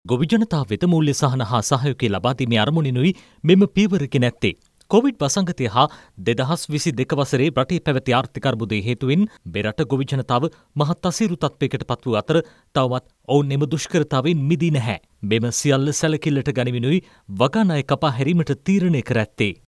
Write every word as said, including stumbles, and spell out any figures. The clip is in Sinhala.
ගොවි ජනතාව වෙත මූල්‍ය සහන හා සහයෝගය ලබා දීමේ අරමුණිනුයි මෙම පියවරගෙන ඇත්තේ. කොවිඩ් වසංගතය හා දෙදහස් විසි දෙක වසරේ රටේ පැවති ආර්ථික අර්බුදය හේතුවෙන් මෙරට ගොවි ජනතාව මහත් අසීරු තත්ත්වයකට පත් වූ අතර තවමත් ඔවුන් එම දුෂ්කරතාවෙන් මිදී නැහැ. මෙම සියල්ල සැලකිල්ලට ගනිමිනුයි වගා ණය කපා හැරීමට තීරණය කර ඇත්තේ.